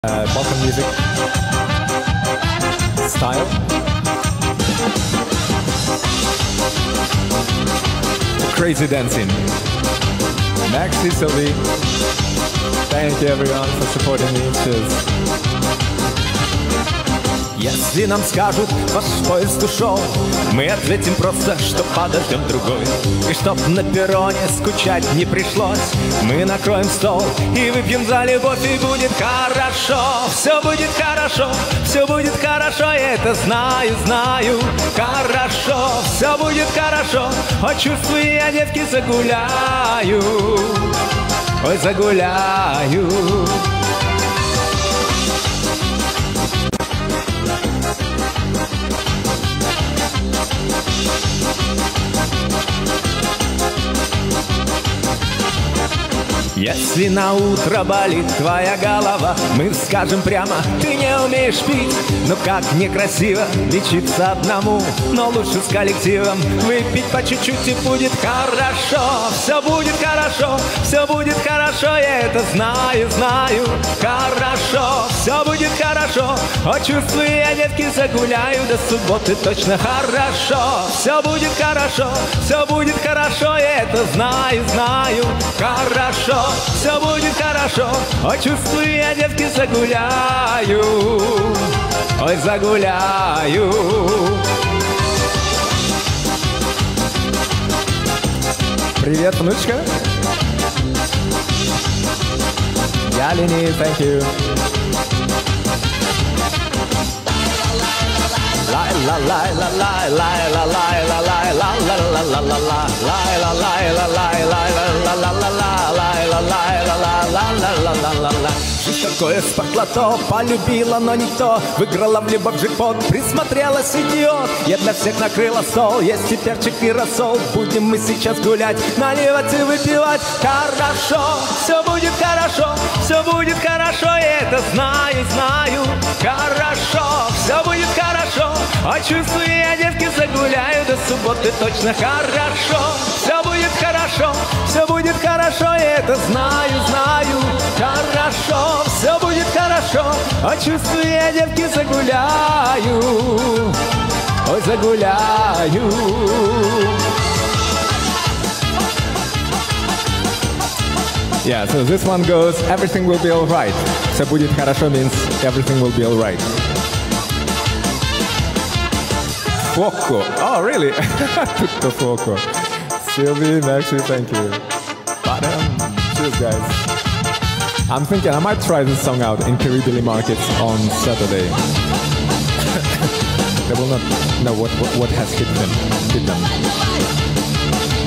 Balkan music style. Crazy dancing. Maxi, Sylvie, thank you everyone for supporting me. Cheers. Если нам скажут, ваш поезд ушел, мы ответим просто, что подождем другой. И чтоб на перроне скучать не пришлось, мы накроем стол и выпьем за любовь, и будет хорошо. Все будет хорошо, все будет хорошо, я это знаю, знаю. Хорошо, все будет хорошо, о чувстве я, девки, загуляю. Ой, загуляю. Если на утро болит твоя голова, мы скажем прямо, ты не умеешь пить. Ну как некрасиво лечиться одному, но лучше с коллективом выпить по чуть-чуть, и будет хорошо. Все будет хорошо, все будет хорошо, я это знаю, знаю. Хорошо, все будет хорошо, о чувстве я, девки, загуляю до субботы точно. Хорошо, все будет хорошо, все будет хорошо, я это знаю, знаю. Хорошо, все будет хорошо, о чувстве я, девки, загуляю. Ой, загуляю. Привет, внучка. Ялини, thank you. Жизнь такое спортлото, полюбила, но не то. Выиграла в любовь джекпот, присмотрелась, идиот. Я для всех накрыла стол, есть и перчик, и рассол. Будем мы сейчас гулять, наливать и выпивать. Хорошо, все будет хорошо, все будет хорошо, я это знаю, знаю. Хорошо, все будет хорошо, а чувствую я, девки, загуляю до субботы точно. Хорошо, все будет хорошо, все будет хорошо, я это знаю, знаю. Хорошо, все будет хорошо, а чувствую я, девки, загуляю. Ой, загуляю. Yeah, so this one goes, everything will be alright. Все будет хорошо means everything will be alright. Foco. Oh, really? Tutto foco. Sylvie, Maxi, thank you. Cheers, guys. I'm thinking I might try this song out in Caribbean markets on Saturday. They will not know what has hit them.